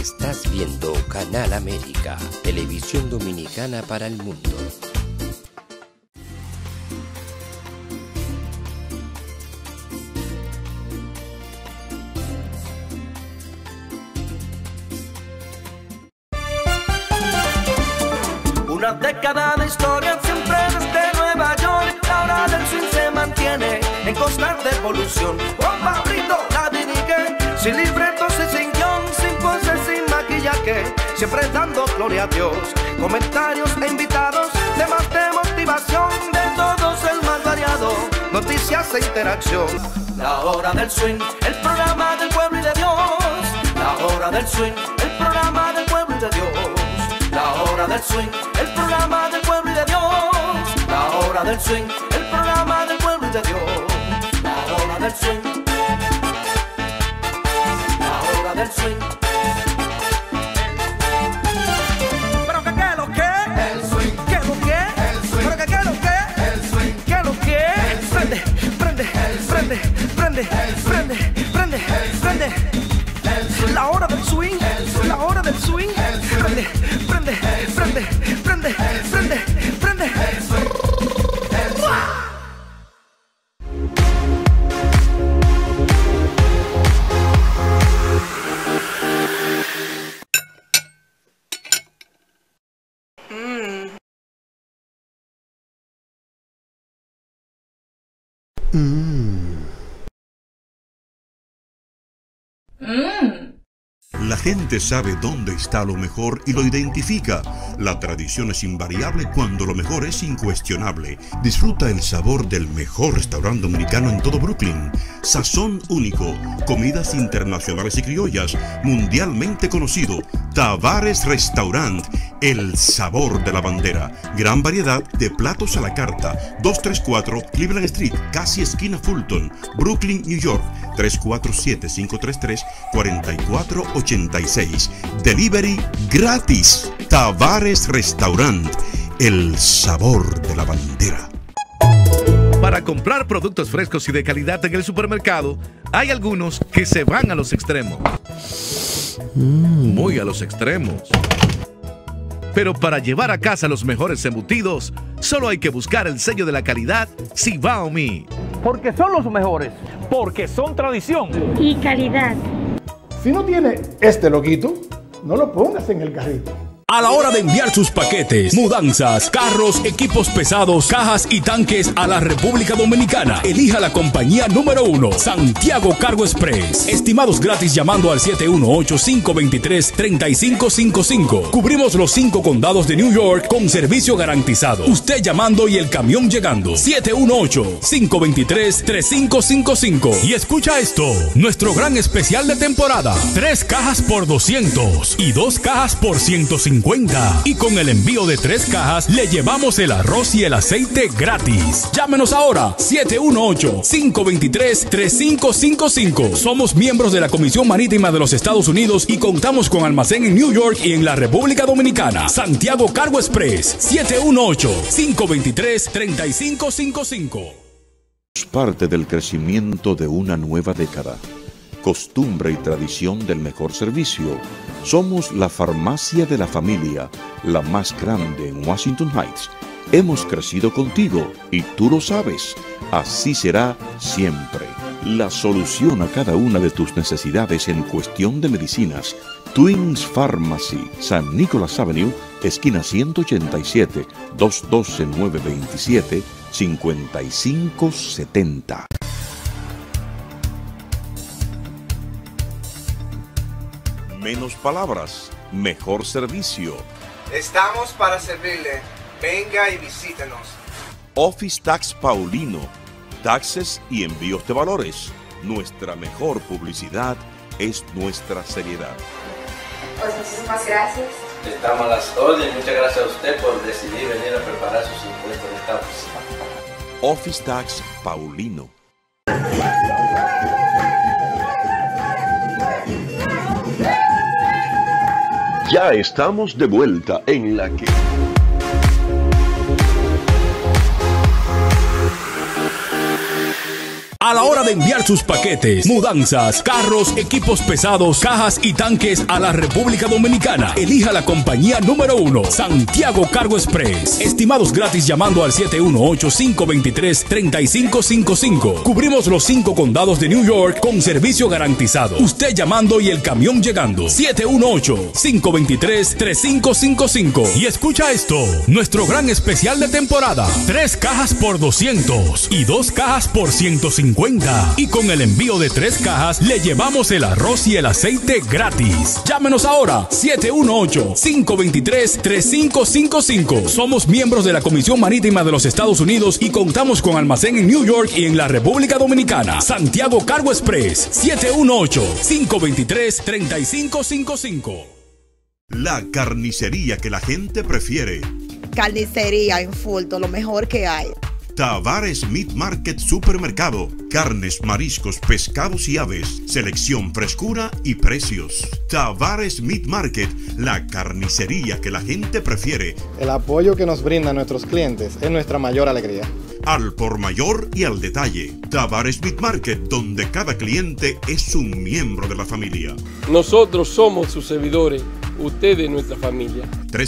Estás viendo Canal América, televisión dominicana para el mundo. Una década de historia siempre desde Nueva York. La hora del swing se mantiene en constante evolución. Juan Pablito la dirige, sin libretos y sin guión, sin poses, sin maquillaje, siempre dando gloria a Dios. Comentarios e invitados, temas de motivación, de todos el más variado, noticias e interacción. La hora del swing, el programa del pueblo y de Dios. La hora del swing, el programa del pueblo y de Dios. La hora del swing, el programa del pueblo y de Dios. La hora del swing, el programa del pueblo y de Dios. La hora del swing. La hora del swing. Pero que qué lo que, el swing. ¿Qué lo que, el swing. Pero que qué lo que, el swing. ¿Qué lo que, el swing. Prende, prende, prende, prende, prende, prende, prende. La hora del swing, la hora del swing. Prende, prende, prende, prende, prende, prende. La gente sabe dónde está lo mejor y lo identifica. La tradición es invariable cuando lo mejor es incuestionable. Disfruta el sabor del mejor restaurante dominicano en todo Brooklyn. Sazón único, comidas internacionales y criollas, mundialmente conocido. Tavares Restaurant, el sabor de la bandera. Gran variedad de platos a la carta. 234 Cleveland Street, casi esquina Fulton, Brooklyn, New York. 347-533-4486. Delivery gratis. Tavares Restaurant, el sabor de la bandera. Para comprar productos frescos y de calidad en el supermercado, hay algunos que se van a los extremos. Muy a los extremos. Pero para llevar a casa los mejores embutidos, solo hay que buscar el sello de la calidad Cibao Mi. Porque son los mejores, porque son tradición y calidad. Si no tiene este loguito, no lo pongas en el carrito. A la hora de enviar sus paquetes, mudanzas, carros, equipos pesados, cajas y tanques a la República Dominicana, elija la compañía número 1, Santiago Cargo Express. Estimados gratis llamando al 718-523-3555. Cubrimos los 5 condados de New York con servicio garantizado. Usted llamando y el camión llegando. 718-523-3555. Y escucha esto, nuestro gran especial de temporada. 3 cajas por 200 y 2 cajas por 150. Y con el envío de 3 cajas le llevamos el arroz y el aceite gratis. Llámenos ahora 718-523-3555. Somos miembros de la Comisión Marítima de los Estados Unidos y contamos con almacén en New York y en la República Dominicana. Santiago Cargo Express 718-523-3555. Parte del crecimiento de una nueva década. Costumbre y tradición del mejor servicio. Somos la farmacia de la familia, la más grande en Washington Heights. Hemos crecido contigo y tú lo sabes. Así será siempre. La solución a cada una de tus necesidades en cuestión de medicinas. Twins Pharmacy, San Nicholas Avenue, esquina 187, 212-927-5570. Menos palabras, mejor servicio. Estamos para servirle. Venga y visítenos. Office Tax Paulino. Taxes y envíos de valores. Nuestra mejor publicidad es nuestra seriedad. Pues muchísimas gracias. Estamos a las órdenes. Muchas gracias a usted por decidir venir a preparar sus impuestos de esta oficina. Office Tax Paulino. Ya estamos de vuelta en la que... A la hora de enviar sus paquetes, mudanzas, carros, equipos pesados, cajas y tanques a la República Dominicana, elija la compañía número 1, Santiago Cargo Express. Estimados gratis llamando al 718-523-3555. Cubrimos los 5 condados de New York con servicio garantizado. Usted llamando y el camión llegando. 718-523-3555. Y escucha esto, nuestro gran especial de temporada. 3 cajas por 200 y 2 cajas por 150. Y con el envío de 3 cajas le llevamos el arroz y el aceite gratis. Llámenos ahora 718-523-3555. Somos miembros de la Comisión Marítima de los Estados Unidos y contamos con almacén en New York y en la República Dominicana. Santiago Cargo Express 718-523-3555. La carnicería que la gente prefiere. Carnicería en Fulton, lo mejor que hay. Tavares Meat Market Supermercado. Carnes, mariscos, pescados y aves. Selección, frescura y precios. Tavares Meat Market, la carnicería que la gente prefiere. El apoyo que nos brindan nuestros clientes es nuestra mayor alegría. Al por mayor y al detalle. Tavares Meat Market, donde cada cliente es un miembro de la familia. Nosotros somos sus servidores. Ustedes, nuestra familia.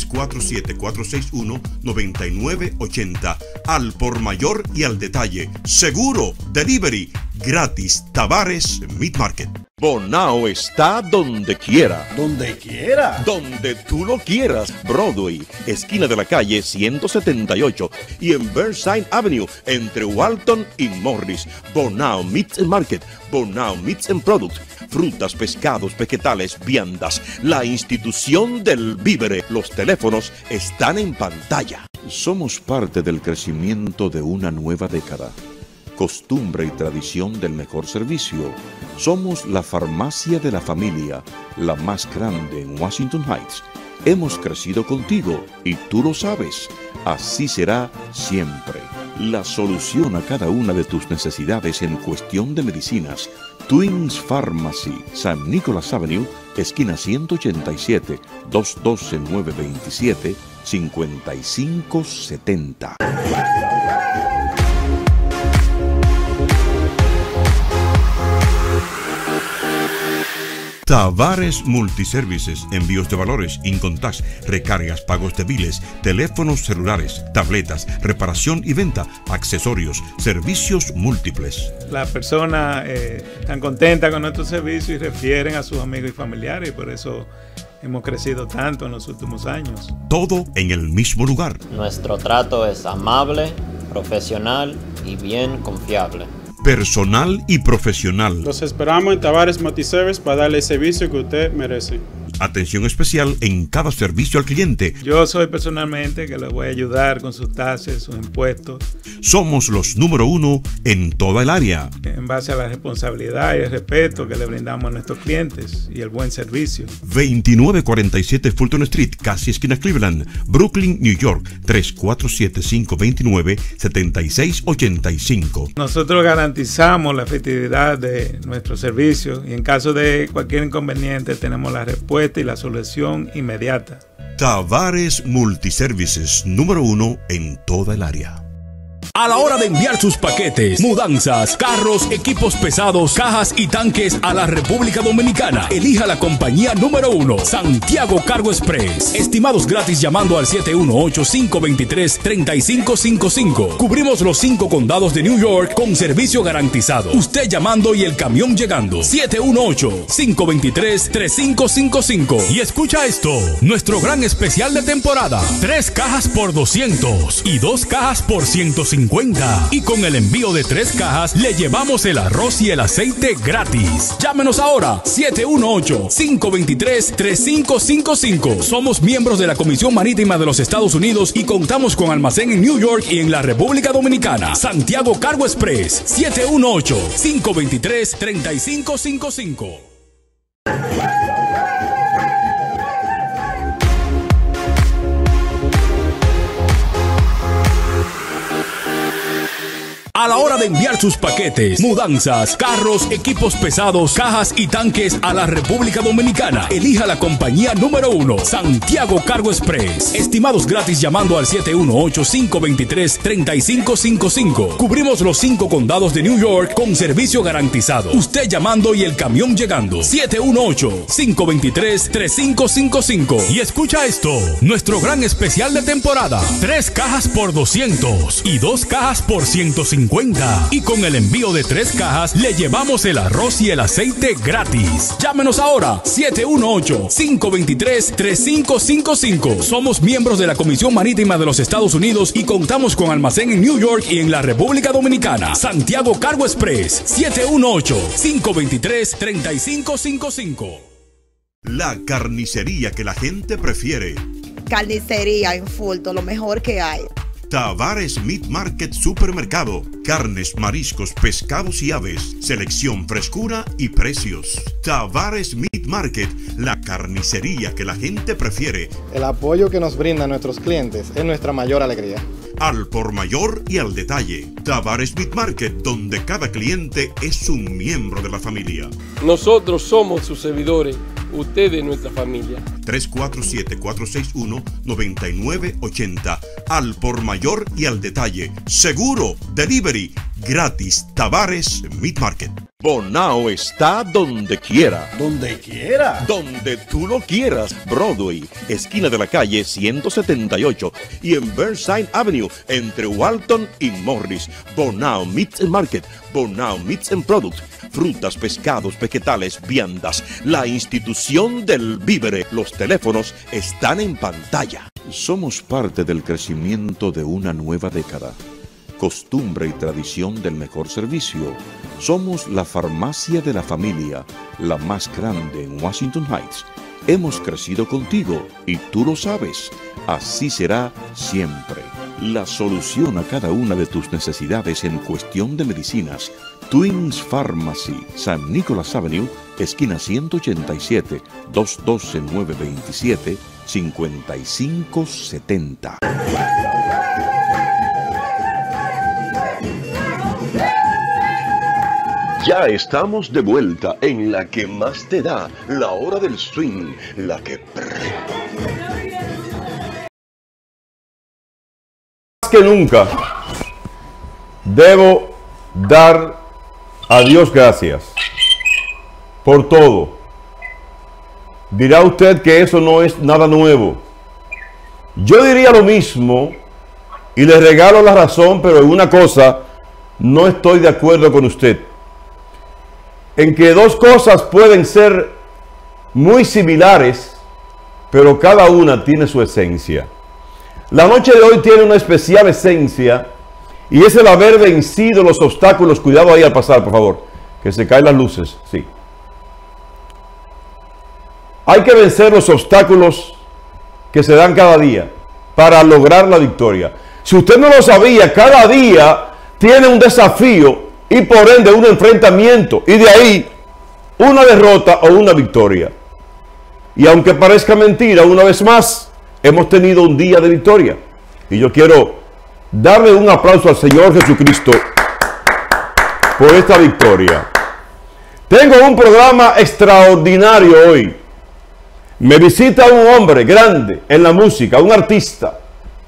347-461-9980. Al por mayor y al detalle. Seguro, delivery, gratis. Tavares Meat Market. Bonao está donde quiera. ¿Donde quiera? Donde tú lo quieras. Broadway, esquina de la calle 178 y en Burnside Avenue, entre Walton y Morris. Bonao Meat Market. Bonao Meats and Products. Frutas, pescados, vegetales, viandas. La institución del vívere. Los teléfonos están en pantalla. Somos parte del crecimiento de una nueva década. Costumbre y tradición del mejor servicio. Somos la farmacia de la familia, la más grande en Washington Heights. Hemos crecido contigo y tú lo sabes. Así será siempre. La solución a cada una de tus necesidades en cuestión de medicinas. Twins Pharmacy, San Nicolás Avenue, esquina 187, 212-927-5570. Tavares Multiservices, envíos de valores, incontax, recargas, pagos de biles, teléfonos celulares, tabletas, reparación y venta, accesorios, servicios múltiples. Las personas están contentas con nuestro servicio y refieren a sus amigos y familiares, y por eso hemos crecido tanto en los últimos años. Todo en el mismo lugar. Nuestro trato es amable, profesional y bien confiable. Personal y profesional. Los esperamos en Tavares Multiservice para darle el servicio que usted merece. Atención especial en cada servicio al cliente. Yo soy personalmente que le voy a ayudar con sus tasas, sus impuestos. Somos los número 1 en toda el área. En base a la responsabilidad y el respeto que le brindamos a nuestros clientes y el buen servicio. 2947 Fulton Street, casi esquina Cleveland, Brooklyn, New York. 347-529-7685. Nosotros garantizamos la efectividad de nuestros servicios y en caso de cualquier inconveniente tenemos la respuesta y la solución inmediata. Tavares Multiservices, número 1 en toda el área. A la hora de enviar sus paquetes, mudanzas, carros, equipos pesados, cajas y tanques a la República Dominicana, elija la compañía número 1, Santiago Cargo Express. Estimados gratis llamando al 718-523-3555. Cubrimos los 5 condados de New York con servicio garantizado. Usted llamando y el camión llegando. 718-523-3555. Y escucha esto, nuestro gran especial de temporada. 3 cajas por 200 y 2 cajas por 150. Y con el envío de 3 cajas le llevamos el arroz y el aceite gratis. Llámenos ahora 718-523-3555. Somos miembros de la Comisión Marítima de los Estados Unidos y contamos con almacén en New York y en la República Dominicana. Santiago Cargo Express 718-523-3555. A la hora de enviar sus paquetes, mudanzas, carros, equipos pesados, cajas y tanques a la República Dominicana, elija la compañía número 1, Santiago Cargo Express. Estimados gratis llamando al 718-523-3555. Cubrimos los 5 condados de New York con servicio garantizado. Usted llamando y el camión llegando. 718-523-3555. Y escucha esto, nuestro gran especial de temporada. 3 cajas por 200 y 2 cajas por 150. Y con el envío de 3 cajas le llevamos el arroz y el aceite gratis. Llámenos ahora 718-523-3555. Somos miembros de la Comisión Marítima de los Estados Unidos y contamos con almacén en New York y en la República Dominicana. Santiago Cargo Express 718-523-3555. La carnicería que la gente prefiere. Carnicería en Fulton, lo mejor que hay. Tavares Meat Market Supermercado. Carnes, mariscos, pescados y aves. Selección, frescura y precios. Tavares Meat Market, la carnicería que la gente prefiere. El apoyo que nos brindan nuestros clientes es nuestra mayor alegría. Al por mayor y al detalle. Tavares Meat Market, donde cada cliente es un miembro de la familia. Nosotros somos sus servidores, ustedes nuestra familia. 347-461-9980. Al por mayor y al detalle. Seguro, delivery, gratis. Tavares Meat Market. Bonao está donde quiera. ¿Donde quiera? Donde tú lo quieras. Broadway, esquina de la calle 178 y en Burnside Avenue, entre Walton y Morris. Bonao Meats and Market, Bonao Meats and Products. Frutas, pescados, vegetales, viandas. La institución del vívere. Los teléfonos están en pantalla. Somos parte del crecimiento de una nueva década. Costumbre y tradición del mejor servicio. Somos la farmacia de la familia, la más grande en Washington Heights. Hemos crecido contigo y tú lo sabes. Así será siempre. La solución a cada una de tus necesidades en cuestión de medicinas. Twins Pharmacy, San Nicolás Avenue, esquina 187, 212-927-5570. Ya estamos de vuelta en la que más te da, la hora del swing, la que... Más que nunca, debo dar a Dios gracias por todo. Dirá usted que eso no es nada nuevo. Yo diría lo mismo y le regalo la razón, pero en una cosa no estoy de acuerdo con usted. En que dos cosas pueden ser muy similares, pero cada una tiene su esencia. La noche de hoy tiene una especial esencia y es el haber vencido los obstáculos. Cuidado ahí al pasar, por favor, que se caen las luces. Sí. Hay que vencer los obstáculos que se dan cada día para lograr la victoria. Si usted no lo sabía, cada día tiene un desafío y por ende un enfrentamiento, y de ahí una derrota o una victoria. Y aunque parezca mentira, una vez más hemos tenido un día de victoria, y yo quiero darle un aplauso al Señor Jesucristo por esta victoria. Tengo un programa extraordinario hoy. Me visita un hombre grande en la música, un artista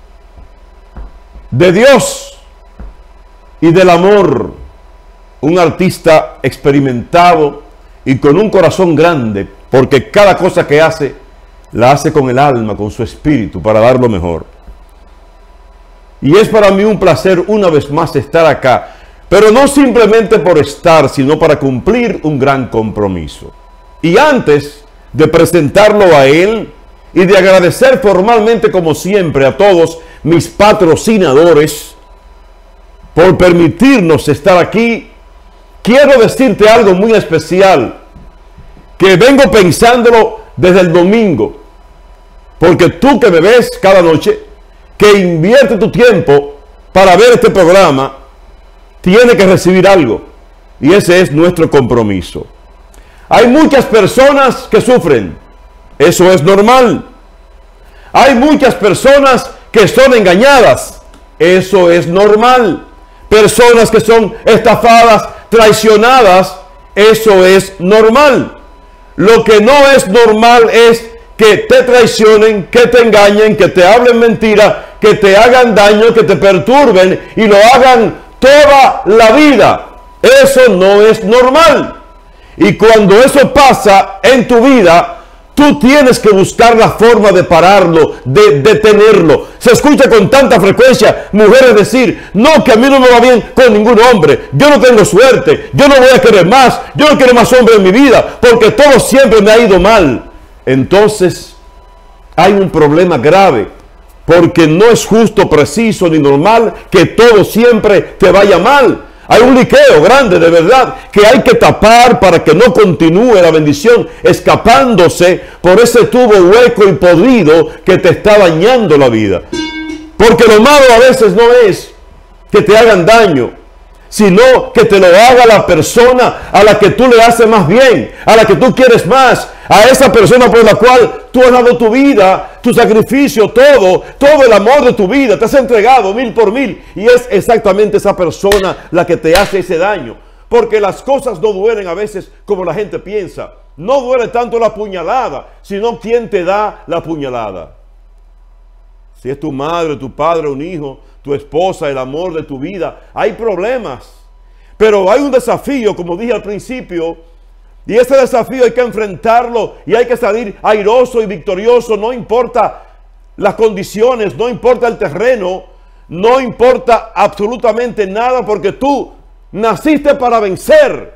de Dios y del amor. Un artista experimentado y con un corazón grande, porque cada cosa que hace, la hace con el alma, con su espíritu, para dar lo mejor. Y es para mí un placer una vez más estar acá, pero no simplemente por estar, sino para cumplir un gran compromiso. Y antes de presentarlo a él y de agradecer formalmente, como siempre, a todos mis patrocinadores por permitirnos estar aquí, quiero decirte algo muy especial, que vengo pensándolo desde el domingo, porque tú que me ves cada noche, que invierte tu tiempo para ver este programa, tiene que recibir algo, y ese es nuestro compromiso. Hay muchas personas que sufren, eso es normal. Hay muchas personas que son engañadas, eso es normal. personas que son estafadas, traicionadas. Eso es normal. Lo que no es normal es que te traicionen, que te engañen, que te hablen mentira, que te hagan daño, que te perturben y lo hagan toda la vida. Eso no es normal. Y cuando eso pasa en tu vida, tú tienes que buscar la forma de pararlo, de detenerlo. Se escucha con tanta frecuencia mujeres decir: no, que a mí no me va bien con ningún hombre, yo no tengo suerte, yo no voy a querer más, yo no quiero más hombre en mi vida, porque todo siempre me ha ido mal. Entonces hay un problema grave, porque no es justo, preciso ni normal que todo siempre te vaya mal. Hay un liqueo grande de verdad que hay que tapar para que no continúe la bendición escapándose por ese tubo hueco y podrido que te está dañando la vida. Porque lo malo a veces no es que te hagan daño, sino que te lo haga la persona a la que tú le haces más bien, a la que tú quieres más, a esa persona por la cual tú has dado tu vida, tu sacrificio, todo el amor de tu vida, te has entregado 1000 por 1000, y es exactamente esa persona la que te hace ese daño. Porque las cosas no duelen a veces como la gente piensa. No duele tanto la puñalada, sino quien te da la puñalada. Si es tu madre, tu padre, un hijo, tu esposa, el amor de tu vida, hay problemas. Pero hay un desafío, como dije al principio, y ese desafío hay que enfrentarlo y hay que salir airoso y victorioso. No importa las condiciones, no importa el terreno, no importa absolutamente nada, porque tú naciste para vencer.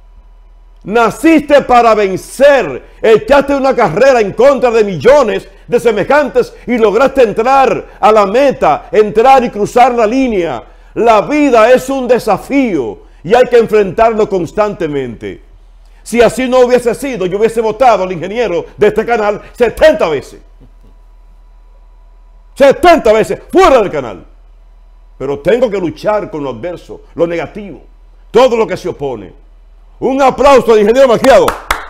Naciste para vencer. Echaste una carrera en contra de millones de semejantes y lograste entrar a la meta, entrar y cruzar la línea. La vida es un desafío y hay que enfrentarlo constantemente. Si así no hubiese sido, yo hubiese votado al ingeniero de este canal 70 veces. 70 veces fuera del canal. Pero tengo que luchar con lo adverso, lo negativo, todo lo que se opone. Un aplauso al ingeniero malcriado,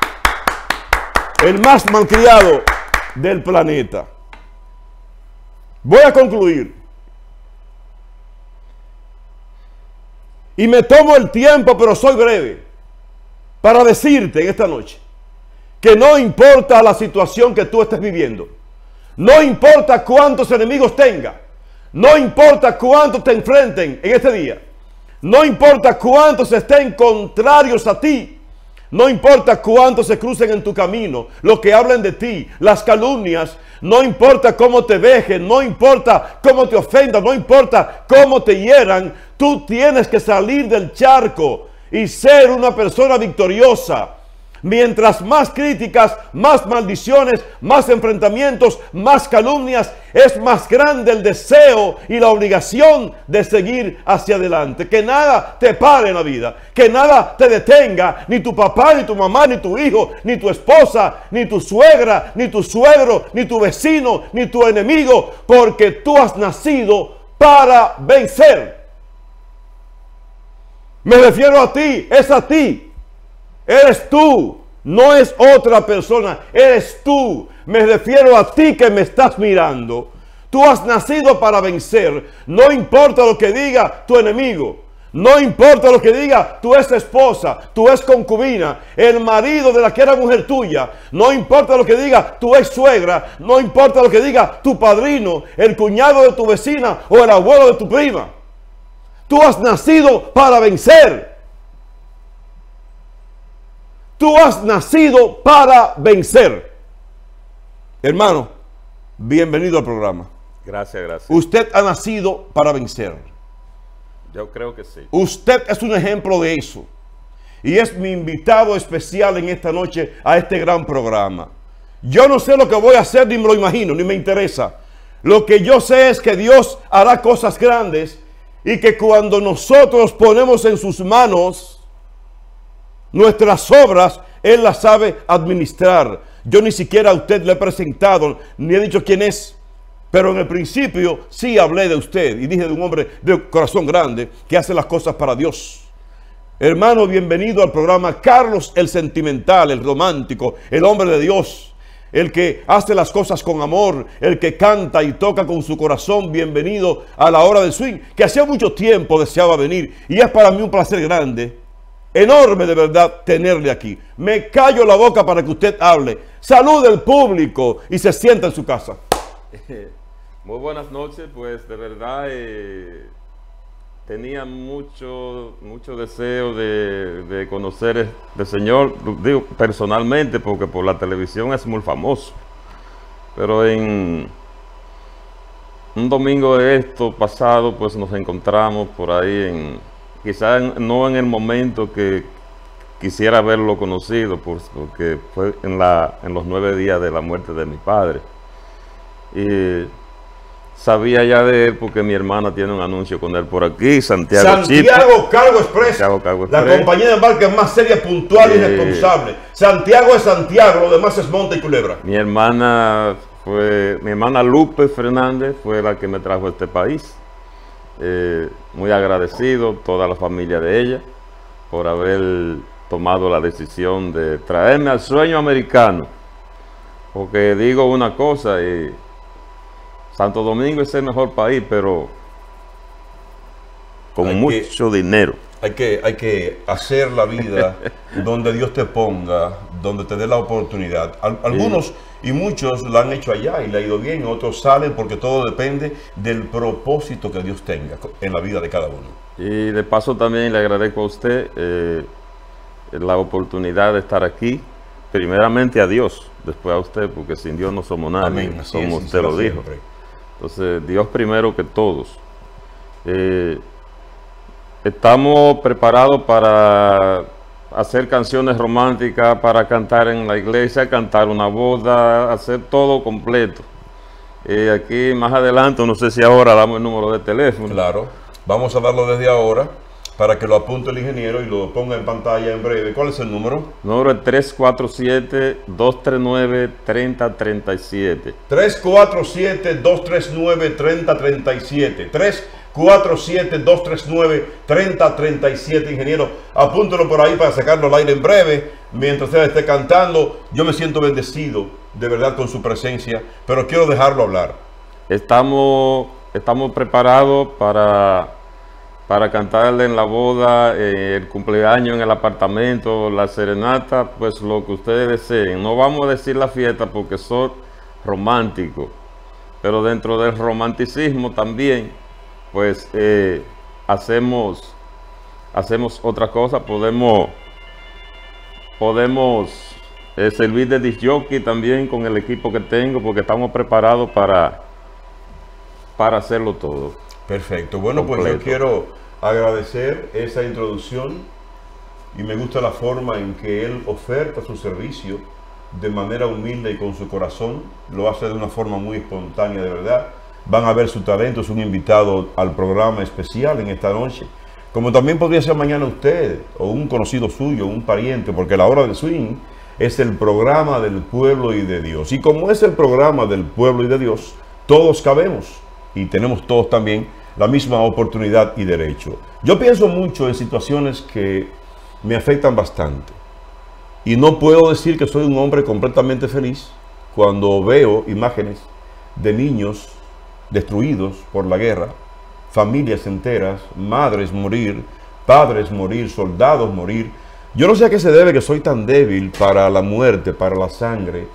el más malcriado del planeta. Voy a concluir. Y me tomo el tiempo, pero soy breve, para decirte en esta noche que no importa la situación que tú estés viviendo, no importa cuántos enemigos tengas, no importa cuántos te enfrenten en este día, no importa cuántos estén contrarios a ti, no importa cuántos se crucen en tu camino, lo que hablen de ti, las calumnias, no importa cómo te dejen, no importa cómo te ofendan, no importa cómo te hieran, tú tienes que salir del charco y ser una persona victoriosa. Mientras más críticas, más maldiciones, más enfrentamientos, más calumnias, es más grande el deseo y la obligación de seguir hacia adelante. Que nada te pare en la vida, que nada te detenga, ni tu papá, ni tu mamá, ni tu hijo, ni tu esposa, ni tu suegra, ni tu suegro, ni tu vecino, ni tu enemigo, porque tú has nacido para vencer. Me refiero a ti, es a ti. Eres tú, no es otra persona, eres tú. Me refiero a ti que me estás mirando. Tú has nacido para vencer. No importa lo que diga tu enemigo. No importa lo que diga tu ex esposa, tu ex concubina, el marido de la que era mujer tuya. No importa lo que diga tu ex suegra. No importa lo que diga tu padrino, el cuñado de tu vecina o el abuelo de tu prima. Tú has nacido para vencer. Tú has nacido para vencer. Hermano, bienvenido al programa. Gracias, gracias. Usted ha nacido para vencer. Yo creo que sí. Usted es un ejemplo de eso. Y es mi invitado especial en esta noche a este gran programa. Yo no sé lo que voy a hacer, ni me lo imagino, ni me interesa. Lo que yo sé es que Dios hará cosas grandes y que cuando nosotros ponemos en sus manos nuestras obras, Él las sabe administrar. Yo ni siquiera a usted le he presentado, ni he dicho quién es, pero en el principio sí hablé de usted y dije de un hombre de corazón grande que hace las cosas para Dios. Hermano, bienvenido al programa. Carlos el sentimental, el romántico, el hombre de Dios. el que hace las cosas con amor, el que canta y toca con su corazón. Bienvenido a la hora del swing, que hacía mucho tiempo deseaba venir, y es para mí un placer grande, enorme de verdad, tenerle aquí. Me callo la boca para que usted hable, salude al público y se sienta en su casa. Muy buenas noches, pues de verdad tenía mucho deseo de conocer al Señor, digo personalmente, porque por la televisión es muy famoso, pero en un domingo de esto pasado, pues nos encontramos por ahí, quizás no en el momento que quisiera haberlo conocido, porque fue en los 9 días de la muerte de mi padre, y sabía ya de él porque mi hermana tiene un anuncio con él por aquí, Santiago Cargo Express, la compañía de embarque más seria, puntual y responsable. Santiago es Santiago, lo demás es monte y culebra. Mi hermana Lupe Fernández fue la que me trajo a este país. Muy agradecido, toda la familia de ella, por haber tomado la decisión de traerme al sueño americano. Porque digo una cosa, Santo Domingo es el mejor país, pero con mucho dinero. Hay que hacer la vida donde Dios te ponga, donde te dé la oportunidad. Algunos y muchos lo han hecho allá y le ha ido bien, otros salen, porque todo depende del propósito que Dios tenga en la vida de cada uno. Y de paso también le agradezco a usted la oportunidad de estar aquí. Primeramente a Dios, después a usted, porque sin Dios no somos nadie. Amén. Como usted lo dijo. Entonces, Dios primero que todos. Estamos preparados para hacer canciones románticas, para cantar en la iglesia, cantar una boda, hacer todo completo. Aquí más adelante, no sé si ahora damos el número de teléfono. Claro, vamos a darlo desde ahora para que lo apunte el ingeniero y lo ponga en pantalla en breve. ¿Cuál es el número? El número es 347-239-3037. 347-239-3037. 347-239-3037, ingeniero. Apúntelo por ahí para sacarlo al aire en breve. Mientras usted esté cantando, yo me siento bendecido, de verdad, con su presencia, pero quiero dejarlo hablar. Estamos preparados para cantarle en la boda, el cumpleaños en el apartamento, la serenata, pues lo que ustedes deseen. No vamos a decir la fiesta porque son románticos, pero dentro del romanticismo también, pues hacemos otra cosa. Podemos servir de disc jockey también con el equipo que tengo, porque estamos preparados para hacerlo todo. Perfecto. Bueno, completo. Pues yo quiero agradecer esa introducción y me gusta la forma en que él oferta su servicio de manera humilde y con su corazón. Lo hace de una forma muy espontánea, de verdad. Van a ver su talento, es un invitado al programa especial en esta noche. Como también podría ser mañana usted, o un conocido suyo, un pariente, porque la hora del swing es el programa del pueblo y de Dios. Y como es el programa del pueblo y de Dios, todos cabemos y tenemos todos también la misma oportunidad y derecho. Yo pienso mucho en situaciones que me afectan bastante. Y no puedo decir que soy un hombre completamente feliz cuando veo imágenes de niños destruidos por la guerra, familias enteras, madres morir, padres morir, soldados morir. Yo no sé a qué se debe que soy tan débil para la muerte, para la sangre.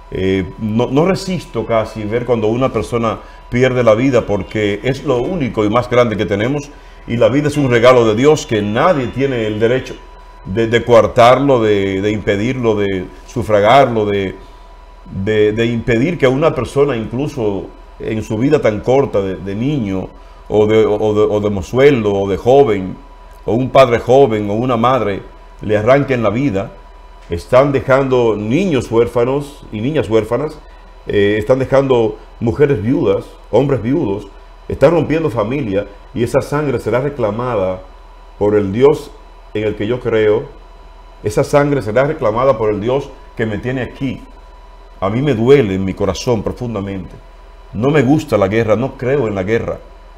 No resisto casi ver cuando una persona pierde la vida, porque es lo único y más grande que tenemos, y la vida es un regalo de Dios que nadie tiene el derecho de coartarlo, de impedirlo, de sufragarlo, de impedir que una persona, incluso en su vida tan corta de niño o de mozuelo o de joven, o un padre joven o una madre, le arranquen la vida. Están dejando niños huérfanos y niñas huérfanas, están dejando mujeres viudas, hombres viudos, están rompiendo familia, y esa sangre será reclamada por el Dios en el que yo creo. Esa sangre será reclamada por el Dios que me tiene aquí. A mí me duele en mi corazón profundamente. No me gusta la guerra, no creo en la guerra.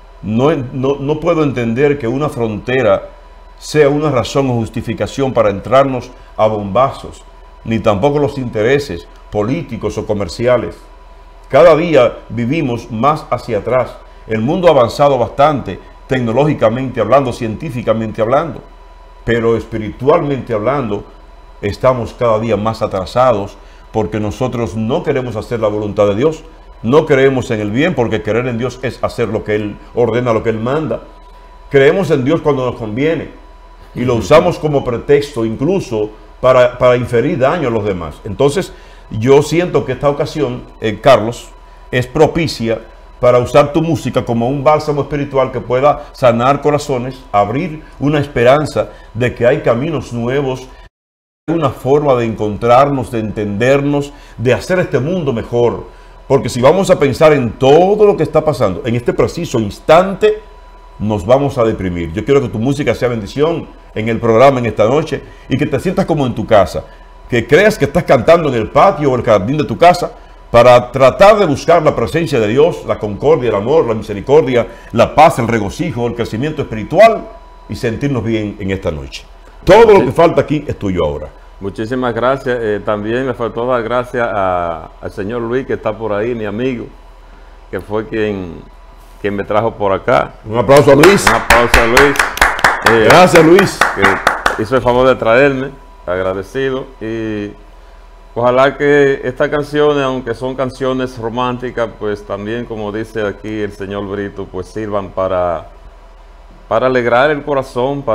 No puedo entender que una frontera sea una razón o justificación para entrarnos a bombazos, ni tampoco los intereses, políticos o comerciales. Cada día vivimos más hacia atrás. El mundo ha avanzado bastante, tecnológicamente hablando, científicamente hablando, pero espiritualmente hablando, estamos cada día más atrasados porque nosotros no queremos hacer la voluntad de Dios, no creemos en el bien, porque creer en Dios es hacer lo que Él ordena, lo que Él manda. Creemos en Dios cuando nos conviene y lo usamos como pretexto incluso para inferir daño a los demás. Entonces, yo siento que esta ocasión, Carlos, es propicia para usar tu música como un bálsamo espiritual que pueda sanar corazones, abrir una esperanza de que hay caminos nuevos, una forma de encontrarnos, de entendernos, de hacer este mundo mejor. Porque si vamos a pensar en todo lo que está pasando en este preciso instante, nos vamos a deprimir. Yo quiero que tu música sea bendición en el programa en esta noche y que te sientas como en tu casa, que creas que estás cantando en el patio o el jardín de tu casa, para tratar de buscar la presencia de Dios, la concordia, el amor, la misericordia, la paz, el regocijo, el crecimiento espiritual y sentirnos bien en esta noche. Todo lo que falta aquí es tuyo ahora. Muchísimas gracias. También me faltó dar gracias al señor Luis, que está por ahí, mi amigo, que fue quien me trajo por acá. Un aplauso a Luis. Un aplauso a Luis. Gracias, Luis. Que hizo el favor de traerme, agradecido. Y ojalá que estas canciones, aunque son canciones románticas, pues también, como dice aquí el señor Brito, pues sirvan para alegrar el corazón,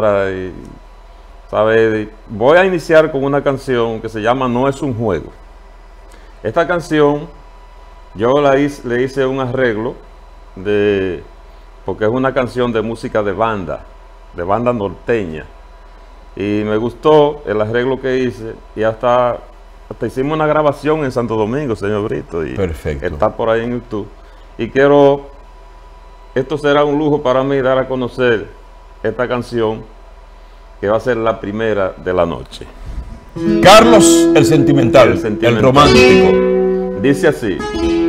¿sabe? Voy a iniciar con una canción que se llama No es un juego. Esta canción yo le hice un arreglo porque es una canción de música de banda norteña, y me gustó el arreglo que hice, y hasta hicimos una grabación en Santo Domingo, señor Brito, y perfecto, está por ahí en YouTube. Y esto será un lujo para mí dar a conocer esta canción, que va a ser la primera de la noche. Carlos el sentimental, el romántico. Dice así.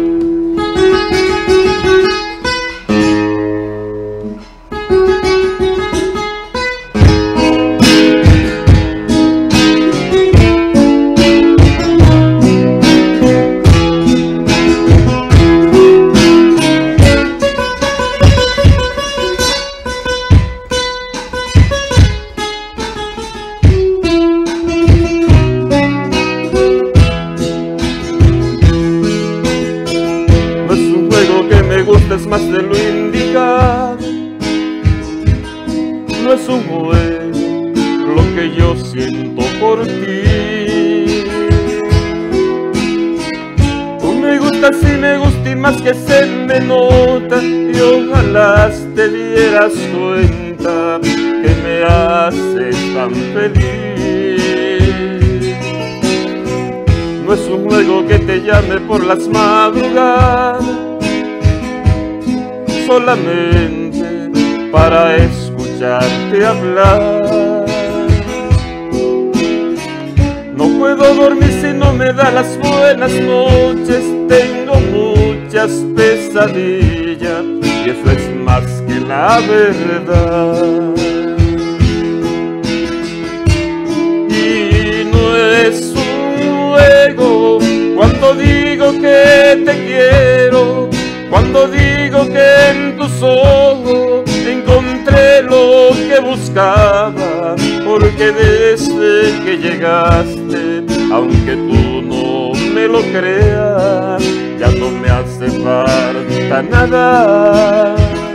Es más de lo indicado, no es un juego lo que yo siento por ti. Tú me gustas y me gusta, y más que se me nota, y ojalá te dieras cuenta que me haces tan feliz. No es un juego que te llame por las madrugadas, solamente para escucharte hablar. No puedo dormir si no me da las buenas noches, tengo muchas pesadillas, y eso es más que la verdad. Y no es un juego cuando digo que te quiero, cuando digo que en tus ojos encontré lo que buscaba, porque desde que llegaste, aunque tú no me lo creas, ya no me hace falta nada.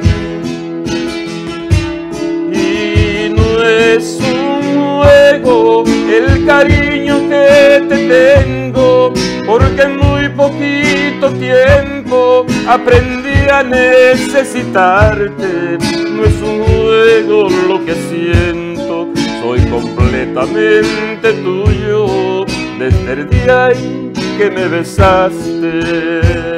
Y no es un juego el cariño que te tengo, porque en muy poquito tiempo aprendí a necesitarte. No es un juego lo que siento, soy completamente tuyo desde el día en que me besaste.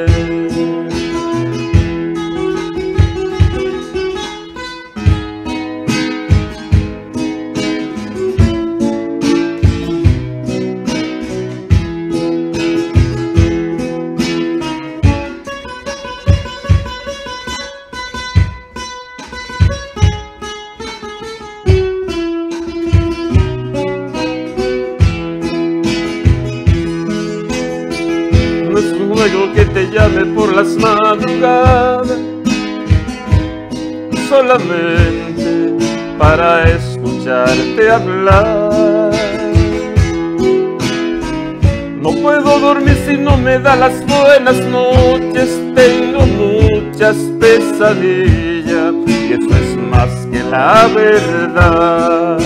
No es un juego que te llame por las madrugadas, solamente para escucharte hablar. No puedo dormir si no me da las buenas noches, tengo muchas pesadillas y eso es más que la verdad.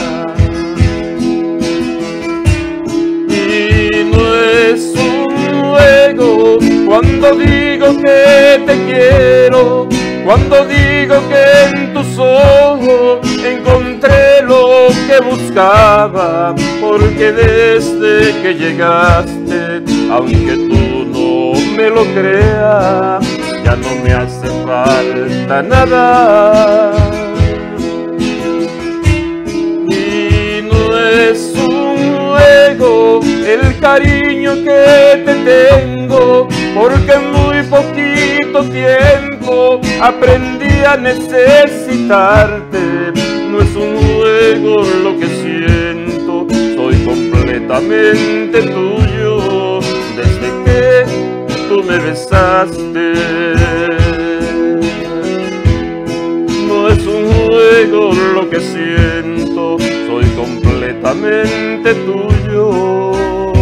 Y no es un juego cuando digo que te quiero, cuando digo que en tus ojos encontré lo que buscaba, porque desde que llegaste, aunque tú no me lo creas, ya no me hace falta nada. Y no es un juego el cariño que te tengo, porque en muy poquito tiempo aprendí a necesitarte. No es un juego lo que siento, soy completamente tuyo desde que tú me besaste. No es un juego lo que siento, soy completamente tuyo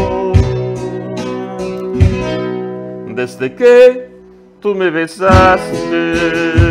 desde que tú me besaste.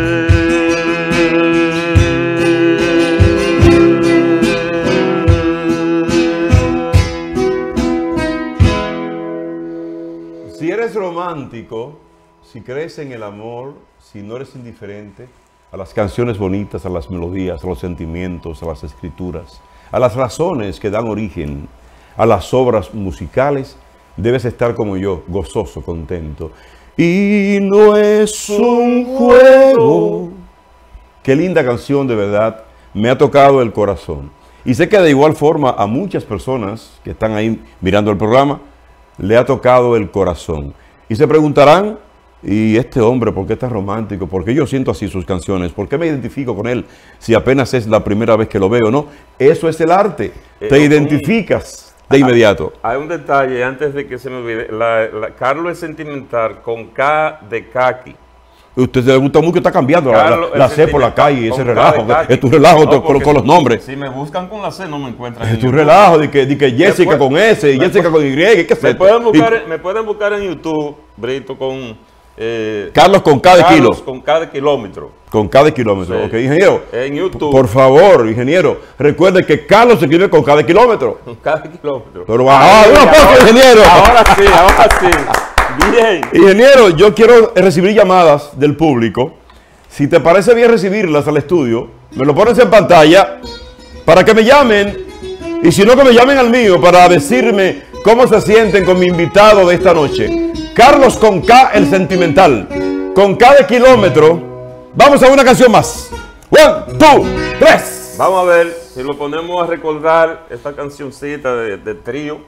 Si eres romántico, si crees en el amor, si no eres indiferente a las canciones bonitas, a las melodías, a los sentimientos, a las escrituras, a las razones que dan origen a las obras musicales, debes estar como yo, gozoso, contento. Y no es un juego. Qué linda canción, de verdad, me ha tocado el corazón. Y sé que de igual forma a muchas personas que están ahí mirando el programa, le ha tocado el corazón. Y se preguntarán, ¿y este hombre por qué es tan romántico? ¿Por qué yo siento así sus canciones? ¿Por qué me identifico con él si apenas es la primera vez que lo veo? No, eso es el arte. Te identificas de inmediato. Hay un detalle antes de que se me olvide. Carlos es sentimental con K de Kaki. Usted se le gusta mucho, está cambiando la C por la calle, ese relajo. Es tu relajo no, con los nombres. Si me buscan con la C no me encuentran. Es tu relajo de que Jessica con S y Jessica con Y. Me pueden buscar en YouTube, Brito, con Carlos con K de kilo. Con K de kilómetro. Con K de kilómetro. Sí. Ok, ingeniero. En YouTube. Por favor, ingeniero, recuerde que Carlos se escribe con K de kilómetro. Con K de kilómetro. Pero ingeniero. Ahora sí. Bien. Ingeniero, yo quiero recibir llamadas del público. Si te parece bien recibirlas al estudio, me lo pones en pantalla para que me llamen. Y si no, que me llamen al mío para decirme cómo se sienten con mi invitado de esta noche. Carlos con K, el sentimental. Con K de kilómetro. Vamos a una canción más. 1, 2, 3. Vamos a ver si lo ponemos a recordar esta cancioncita de trío.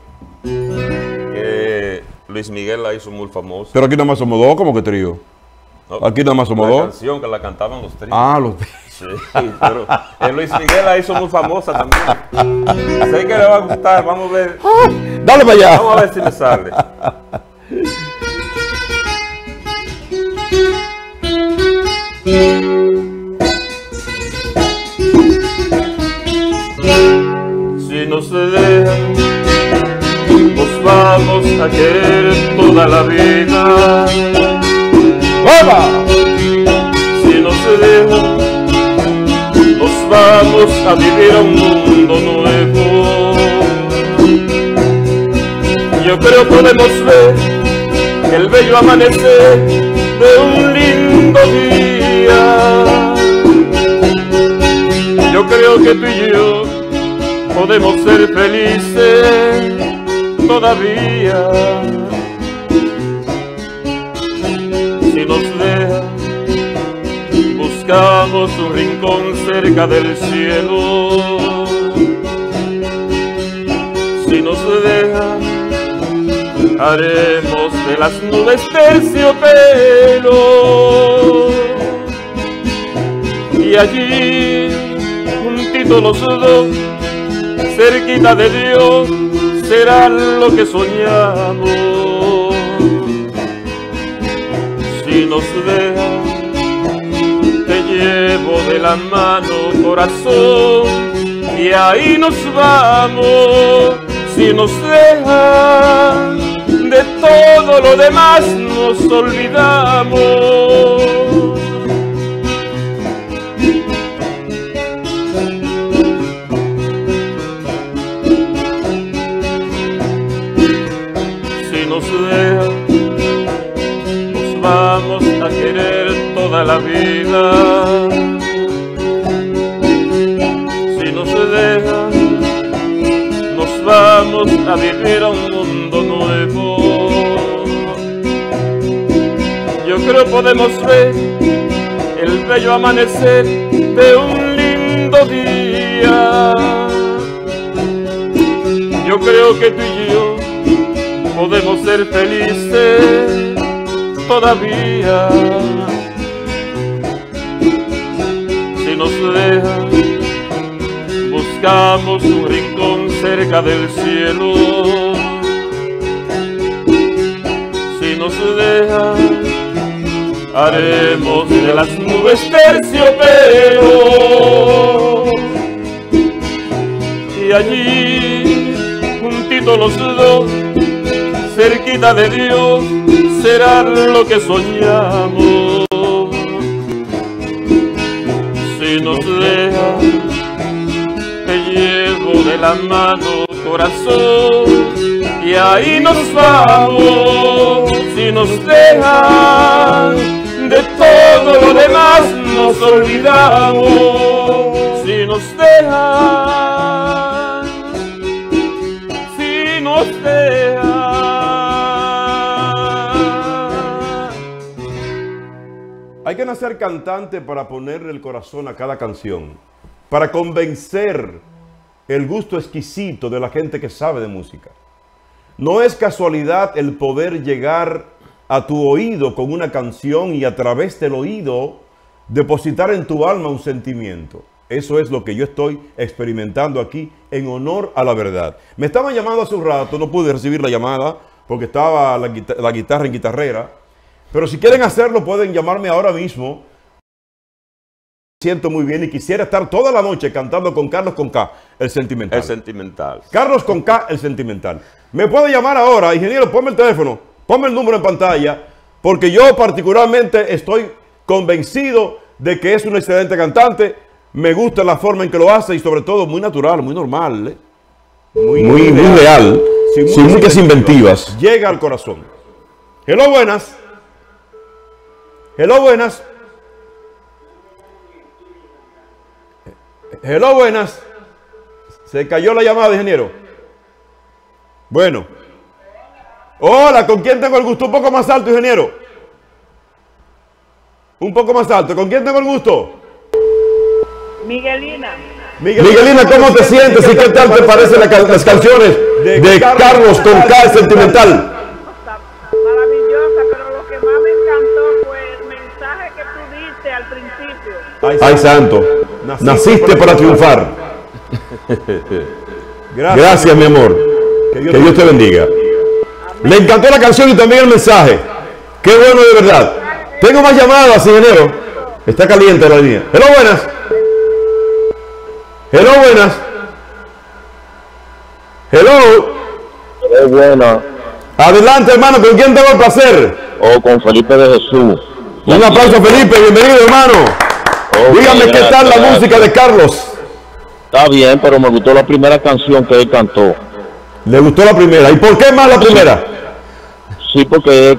Luis Miguel la hizo muy famosa. Pero aquí nada más somos dos, ¿cómo que trío? No, aquí nada más somos dos. La canción que la cantaban los tríos. Ah, los tríos. Sí, pero Luis Miguel la hizo muy famosa también. Sé que le va a gustar, vamos a ver. Dale para allá. Vamos a ver si le sale. Si no se dejan, nos vamos a querer toda la vida. ¡Vamos! Si no se dejan, nos vamos a vivir a un mundo nuevo. Yo creo podemos ver el bello amanecer de un lindo día. Yo creo que tú y yo podemos ser felices todavía. Si nos dejan, buscamos un rincón cerca del cielo. Si nos dejan, haremos de las nubes terciopelo. Y allí, juntitos los dos, cerquita de Dios, será lo que soñamos. nos deja, te llevo de la mano, corazón, y ahí nos vamos. Si nos deja, de todo lo demás nos olvidamos. Si nos deja, nos vamos a querer toda la vida. Si nos deja, nos vamos a vivir a un mundo nuevo. Yo creo podemos ver el bello amanecer de un lindo día. Yo creo que tú y yo podemos ser felices todavía. Si nos deja, buscamos un rincón cerca del cielo. Si nos deja, haremos de las nubes terciopelo. Y allí, juntitos los dos, cerquita de Dios, será lo que soñamos. Si nos deja, te llevo de la mano, corazón, y ahí nos vamos. Si nos dejan, de todo lo demás nos olvidamos. Si nos dejan, si nos dejan. Hay que nacer cantante para ponerle el corazón a cada canción, para convencer el gusto exquisito de la gente que sabe de música. No es casualidad el poder llegar a tu oído con una canción y a través del oído depositar en tu alma un sentimiento. Eso es lo que yo estoy experimentando aquí en honor a la verdad. Me estaban llamando hace un rato, no pude recibir la llamada porque estaba la guitarra en guitarrera. Pero si quieren hacerlo pueden llamarme ahora mismo. Me siento muy bien y quisiera estar toda la noche cantando con Carlos con K, el sentimental. El sentimental. Carlos con K, el sentimental. Me puede llamar ahora, ingeniero, ponme el teléfono, ponme el número en pantalla, porque yo particularmente estoy convencido de que es un excelente cantante. Me gusta la forma en que lo hace y sobre todo muy natural, muy normal, ¿eh? muy real, sin muchas inventivas. Llega al corazón. Hello, buenas. Hello, buenas. Hello, buenas. Se cayó la llamada, ingeniero. Bueno. Hola, ¿con quién tengo el gusto? Un poco más alto, ingeniero. Un poco más alto. ¿Con quién tengo el gusto? Miguelina. Miguelina, ¿cómo te sientes y qué tal te parecen las canciones de Carlos con K, el sentimental? Maravillosa, pero lo que más me encantó fue el mensaje que tú diste al principio. Ay, santo. Naciste para triunfar. Gracias, mi amor. Que Dios te bendiga. Le encantó la canción y también el mensaje. Qué bueno, de verdad. Tengo más llamadas, ingeniero. Está caliente la línea. Hello, buenas. Hello, buenas. Hello. Buena. Adelante, hermano. ¿Con quién tengo el placer? Con Felipe de Jesús. Un aplauso, Felipe. Bienvenido, hermano. Dígame qué tal la música de Carlos. Está bien, pero me gustó la primera canción que él cantó. ¿Le gustó la primera? ¿Y por qué más la primera? Sí, porque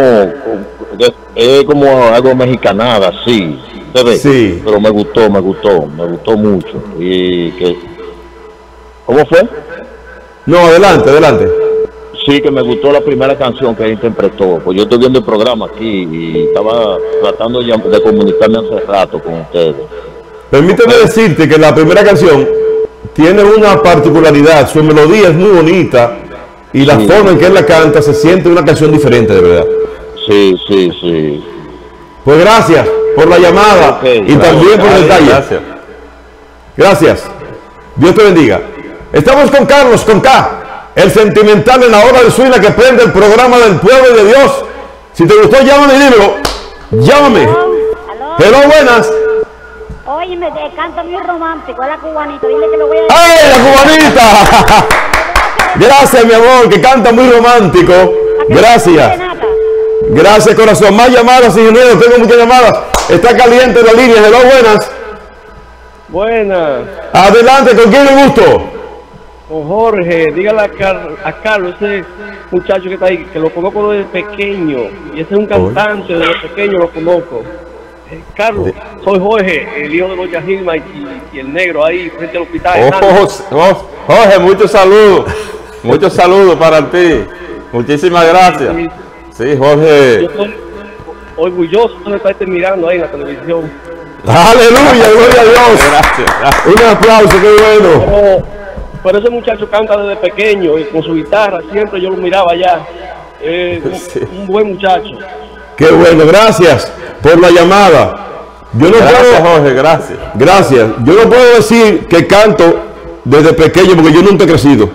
es como algo mexicanada, sí. Sí. Pero me gustó mucho. Y que, ¿cómo fue? No, adelante. Sí, que me gustó la primera canción que él interpretó. Pues yo estoy viendo el programa aquí y estaba tratando de comunicarme hace rato con ustedes. Permíteme decirte que la primera canción tiene una particularidad. Su melodía es muy bonita y la forma en que él la canta se siente una canción diferente, de verdad. Sí. Pues gracias por la llamada y también por el detalle. Gracias. Dios te bendiga. Estamos con Carlos con K, el sentimental en la hora del swing, que prende el programa del pueblo de Dios. Si te gustó, llámame y dímelo. Llámame. Hello, buenas. Oye, me canta muy romántico, es la cubanita, dile que lo voy a... ¡Ay, la cubanita! Gracias, mi amor, que canta muy romántico. Gracias. Gracias, corazón. Más llamadas, ingeniero, tengo muchas llamadas. Está caliente la línea. Hello, buenas. Buenas. Adelante, ¿con quién le gusto? Con Jorge, dígale a Carlos, ese muchacho que está ahí, que lo conozco desde pequeño, y ese es un cantante, desde pequeño lo conozco. Carlos, soy Jorge, el hijo de Doña Gilma y el negro ahí frente al hospital. Jorge, muchos saludos para ti. Muchísimas gracias. Sí, Jorge. Yo estoy orgulloso de estarte mirando ahí en la televisión. Aleluya, gloria a Dios. Gracias. Un aplauso, qué bueno. Pero ese muchacho canta desde pequeño y con su guitarra, siempre yo lo miraba allá. Un buen muchacho. Qué bueno, gracias por la llamada. Yo no gracias, puedo, Jorge, gracias. Gracias. Yo no puedo decir que canto desde pequeño porque yo nunca he crecido.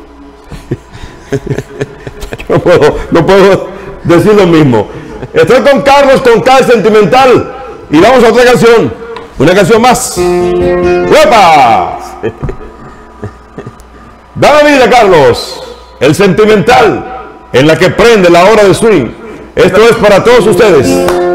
No puedo decir lo mismo. Estoy con Carlos, con K Sentimental. Y vamos a otra canción. Una canción más. ¡Uepa! Dame vida, Carlos. El Sentimental, en la que prende la hora de swing. Esto es para todos ustedes.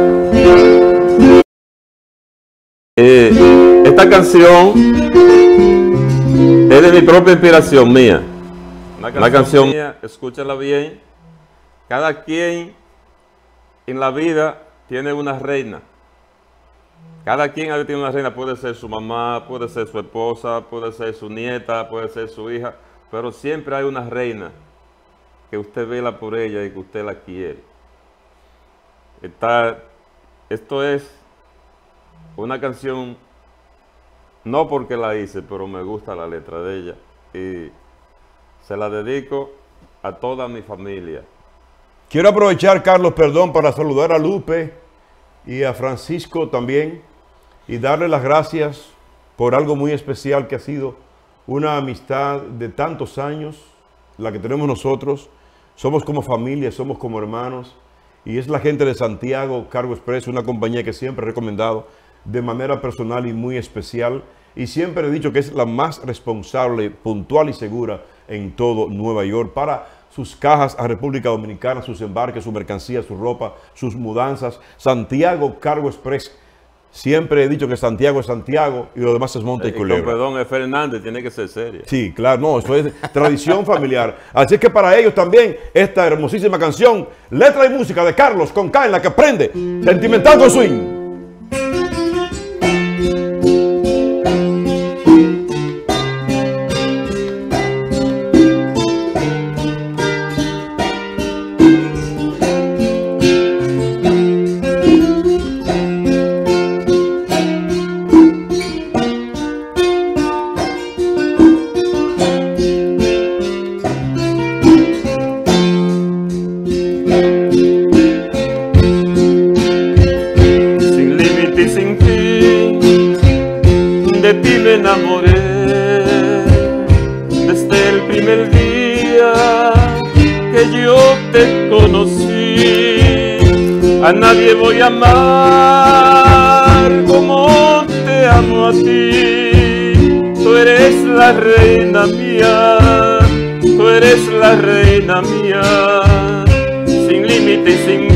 Esta canción es de mi propia inspiración mía. Una canción mía, escúchala bien. Cada quien en la vida tiene una reina. Cada quien tiene una reina, puede ser su mamá, puede ser su esposa, puede ser su nieta, puede ser su hija, pero siempre hay una reina que usted vela por ella y que usted la quiere. Esto es una canción, no porque la hice, pero me gusta la letra de ella y se la dedico a toda mi familia. Quiero aprovechar, Carlos, perdón, para saludar a Lupe y a Francisco también y darle las gracias por algo muy especial que ha sido una amistad de tantos años, la que tenemos nosotros. Somos como familia, somos como hermanos y es la gente de Santiago Cargo Express, una compañía que siempre he recomendado de manera personal y muy especial y siempre he dicho que es la más responsable, puntual y segura en todo Nueva York para sus cajas a República Dominicana, sus embarques, su mercancía, su ropa, sus mudanzas. Santiago Cargo Express. Siempre he dicho que Santiago es Santiago y lo demás es Monte y Culebra. Perdón, es Fernández, tiene que ser serio. Sí, claro, no, esto es tradición familiar. Así es que para ellos también esta hermosísima canción, letra y música de Carlos con K, en la que prende Sentimental con Swing. A nadie voy a amar como te amo a ti. Tú eres la reina mía, tú eres la reina mía, sin límite y sin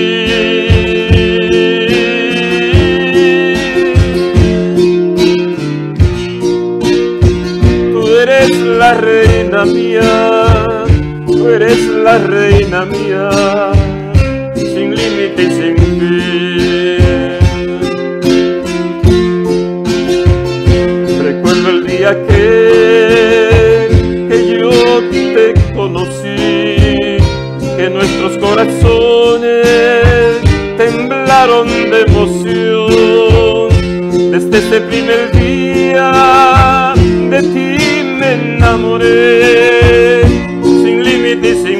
fin. Tú eres la reina mía, tú eres la reina mía, sin límite y sin fin. Recuerdo el día que yo te conocí, que nuestros corazones temblaron de emoción. Desde ese primer día de ti me enamoré, sin límite y sin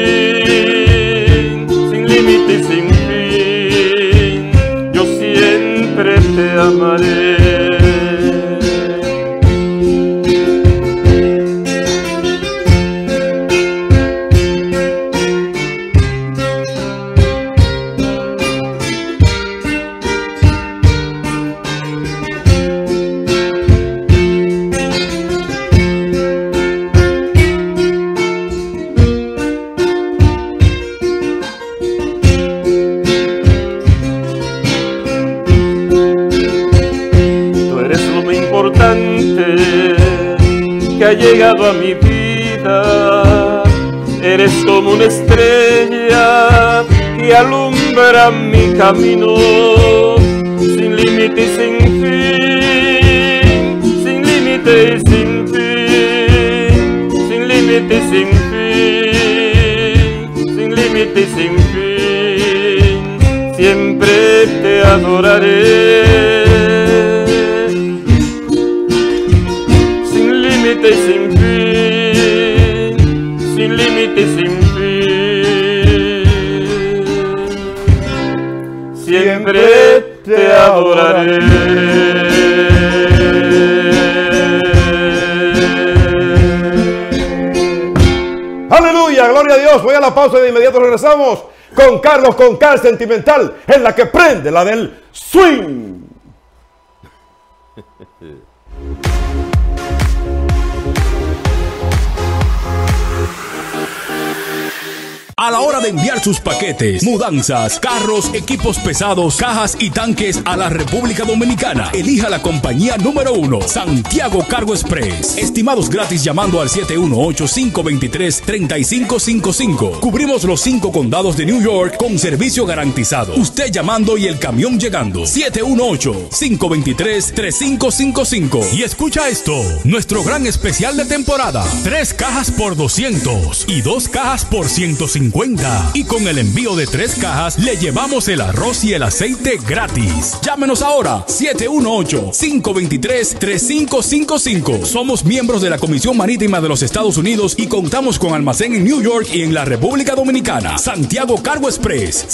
límite y sin fin, yo siempre te amaré. llegado a mi vida. Eres como una estrella que alumbra mi camino, sin límite y sin fin, sin límite y sin fin, sin límite y sin fin, sin límite y sin fin, siempre te adoraré, sin límite y sin fin, sin límite y sin fin, siempre te adoraré. Aleluya, gloria a Dios. Voy a la pausa y de inmediato regresamos con Carlos Concal Sentimental, en la que prende la del swing. A la hora de enviar sus paquetes, mudanzas, carros, equipos pesados, cajas y tanques a la República Dominicana, elija la compañía número 1, Santiago Cargo Express. Estimados gratis llamando al 718-523-3555. Cubrimos los 5 condados de New York con servicio garantizado. Usted llamando y el camión llegando. 718-523-3555. Y escucha esto, nuestro gran especial de temporada. 3 cajas por 200 y 2 cajas por 150. Y con el envío de 3 cajas le llevamos el arroz y el aceite gratis. Llámenos ahora 718-523-3555. Somos miembros de la Comisión Marítima de los Estados Unidos y contamos con almacén en New York y en la República Dominicana. Santiago Cargo Express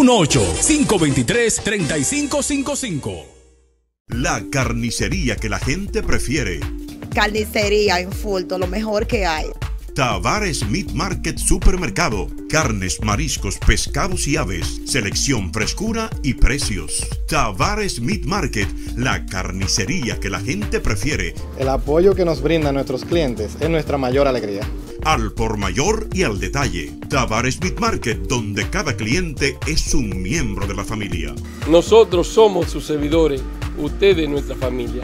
718-523-3555. La carnicería que la gente prefiere. Carnicería en Fulto, lo mejor que hay. Tavares Meat Market Supermercado. Carnes, mariscos, pescados y aves. Selección, frescura y precios. Tavares Meat Market, la carnicería que la gente prefiere. El apoyo que nos brindan nuestros clientes es nuestra mayor alegría. Al por mayor y al detalle. Tavares Meat Market, donde cada cliente es un miembro de la familia. Nosotros somos sus servidores, ustedes nuestra familia.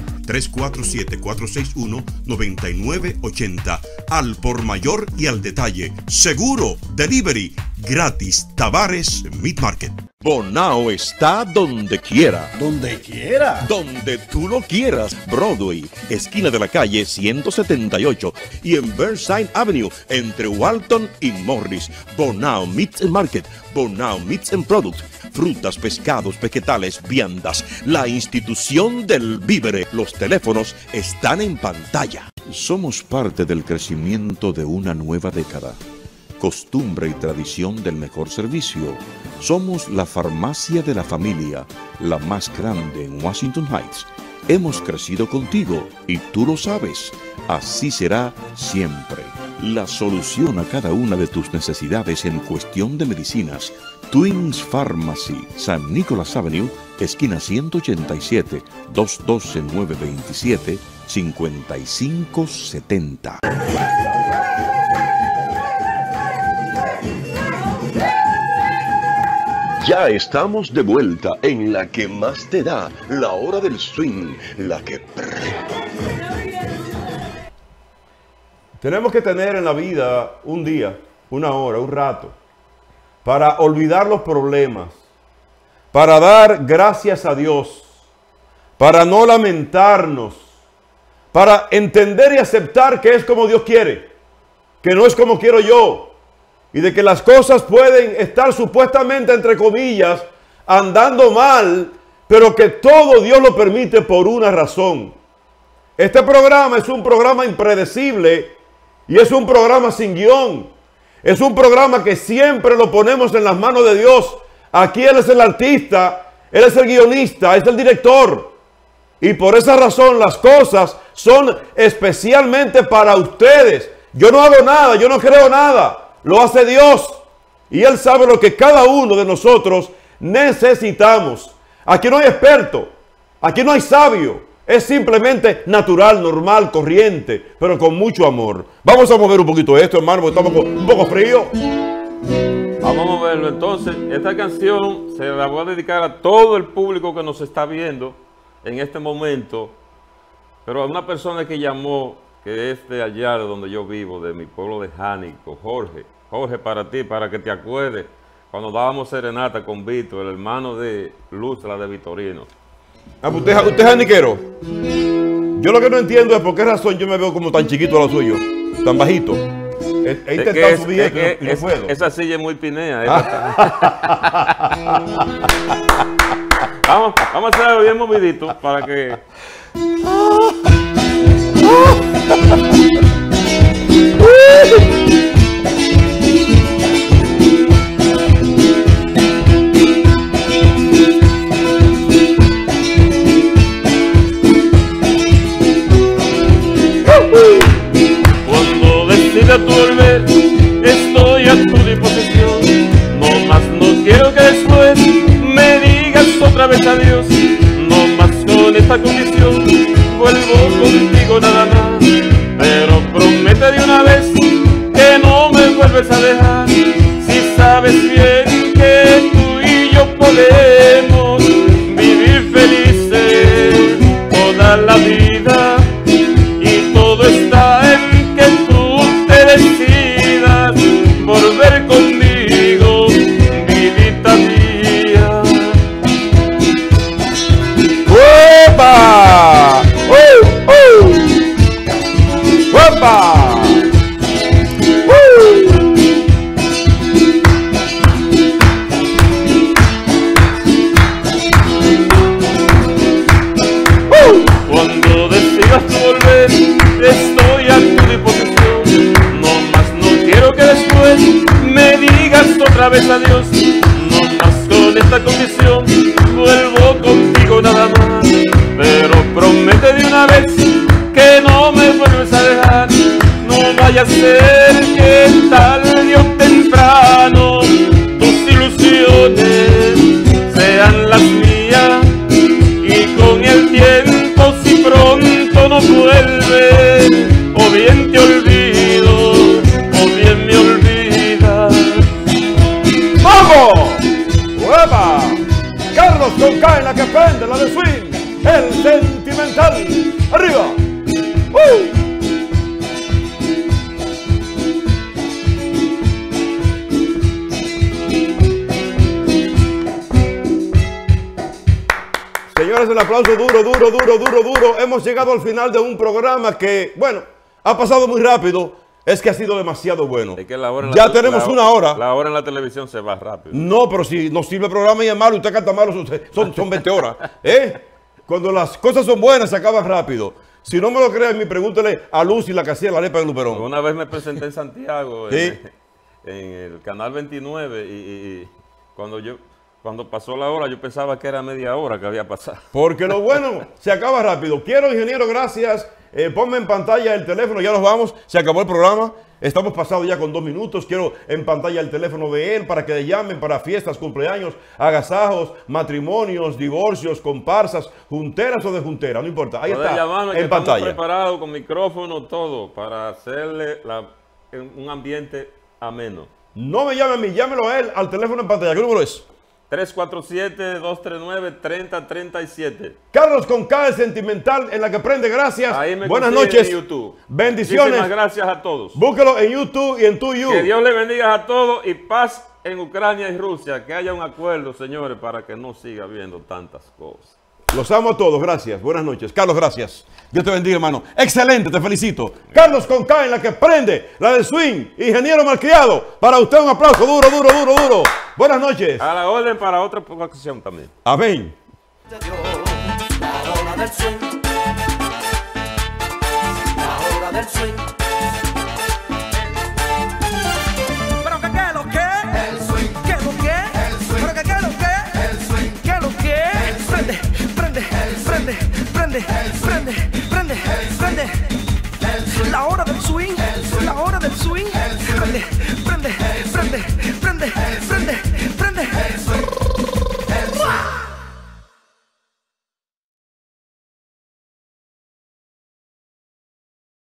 347-461-9980. Al por mayor y al detalle. Seguro, delivery, gratis. Tavares Meat Market. Bonao está donde quiera. Donde quiera. Donde tú lo quieras. Broadway, esquina de la calle 178 y en Burnside Avenue, entre Walton y Morris. Bonao Meat Market. Bonao Meats and Products. Frutas, pescados, vegetales, viandas. La institución del víver. Los teléfonos están en pantalla. Somos parte del crecimiento de una nueva década. Costumbre y tradición del mejor servicio. Somos la farmacia de la familia, la más grande en Washington Heights. Hemos crecido contigo y tú lo sabes. Así será siempre. La solución a cada una de tus necesidades en cuestión de medicinas. Twins Pharmacy, San Nicholas Avenue, esquina 187, 212-927-5570. Ya estamos de vuelta en la que más te da, la hora del swing, la que... Tenemos que tener en la vida un día, una hora, un rato, para olvidar los problemas, para dar gracias a Dios, para no lamentarnos, para entender y aceptar que es como Dios quiere, que no es como quiero yo, y de que las cosas pueden estar supuestamente, entre comillas, andando mal, pero que todo Dios lo permite por una razón. Este programa es un programa impredecible y es un programa sin guión. Es un programa que siempre lo ponemos en las manos de Dios. Aquí Él es el artista, Él es el guionista, es el director. Y por esa razón las cosas son especialmente para ustedes. Yo no hago nada, yo no creo nada. Lo hace Dios. Y Él sabe lo que cada uno de nosotros necesitamos. Aquí no hay experto, aquí no hay sabio. Es simplemente natural, normal, corriente, pero con mucho amor. Vamos a mover un poquito esto, hermano, porque estamos un poco frío. Vamos a moverlo. Entonces, esta canción se la voy a dedicar a todo el público que nos está viendo en este momento, pero a una persona que llamó que es de allá de donde yo vivo, de mi pueblo de Jánico, Jorge. Jorge, para ti, para que te acuerdes, cuando dábamos serenata con Víctor, el hermano de Luz, la de Vitorino. Ah, ¿usted es janiquero? Yo lo que no entiendo es por qué razón yo me veo como tan chiquito a lo suyo, tan bajito. He intentado subir esto y no puedo. Esa silla es muy pinea. Vamos a hacerlo bien movidito para que... Cuando decidas tu volver, estoy a tu disposición. No más no quiero que después me digas otra vez adiós. No más con esta condición, vuelvo contigo nada más. Pero promete de una vez que no me vuelves a dejar. Si sabes bien que tú y yo podemos vivir felices toda la vida. Y todo está en que tú te decidas volver conmigo, vidita mía. ¡Uepa! ¡Uepa! Cuando decidas volver, estoy a tu disposición. No más no quiero que después me digas otra vez adiós. No más con esta condición, vuelvo contigo nada más. Pero promete de una vez que no me vuelves a dejar. No vaya a ser que tarde o temprano tus ilusiones sean las mías. Y con el tiempo, si pronto no vuelves, o bien te olvido, o bien me olvidas. ¡Vamos! ¡Uepa! Carlos con K en la que prende, la de swing, el sentimental. ¡Arriba! Señores, el aplauso duro. Hemos llegado al final de un programa que, bueno, ha pasado muy rápido. Es que ha sido demasiado bueno. Es que ya tenemos una hora. La hora en la televisión se va rápido. No, pero si nos sirve el programa y es malo, usted canta malo, son 20 horas. Cuando las cosas son buenas, se acaban rápido. Si no me lo creen, pregúntele a Luz y la casilla de la Arepa de Luperón. Una vez me presenté en Santiago, ¿sí? en el canal 29, y cuando pasó la hora, yo pensaba que era media hora que había pasado. Porque lo bueno se acaba rápido. Quiero, ingeniero, gracias. Ponme en pantalla el teléfono, ya nos vamos. Se acabó el programa. Estamos pasados ya con 2 minutos. Quiero en pantalla el teléfono de él para que le llamen para fiestas, cumpleaños, agasajos, matrimonios, divorcios, comparsas, junteras o de juntera, no importa. Ahí está, llamarme, en pantalla. Estamos preparados con micrófono, todo, para hacerle un ambiente ameno. No me llame a mí, llámelo a él al teléfono en pantalla. ¿Qué número es? 347-239-3037. Carlos con K, el sentimental en la que prende. Gracias. Buenas noches. En YouTube. Bendiciones. Muchísimas gracias a todos. Búsquelo en YouTube y en TuYou. Que Dios le bendiga a todos y paz en Ucrania y Rusia. Que haya un acuerdo, señores, para que no siga habiendo tantas cosas. Los amo a todos. Gracias. Buenas noches. Carlos, gracias. Dios te bendiga, hermano. Excelente, te felicito. Carlos con K en la que prende, la del swing, ingeniero malcriado. Para usted un aplauso duro. Buenas noches. A la orden para otra ocasión también. Amén. La hora del swing. La hora del swing. Pero que qué lo que el swing. Que lo que el swing. Pero que qué lo que el swing. Que lo que prende.